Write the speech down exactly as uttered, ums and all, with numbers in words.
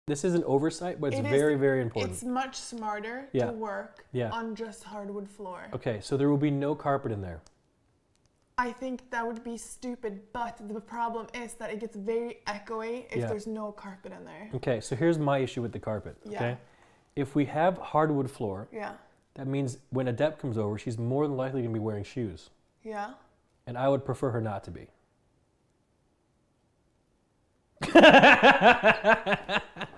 This is an oversight, but it's It is- very, very important. It's much smarter Yeah. to work Yeah. on just hardwood floor. Okay, so there will be no carpet in there. I think that would be stupid, but the problem is that it gets very echoey if Yeah. there's no carpet in there. Okay, so here's my issue with the carpet. Yeah. Okay, if we have hardwood floor, Yeah. that means when Adept comes over, she's more than likely going to be wearing shoes, Yeah. and I would prefer her not to be.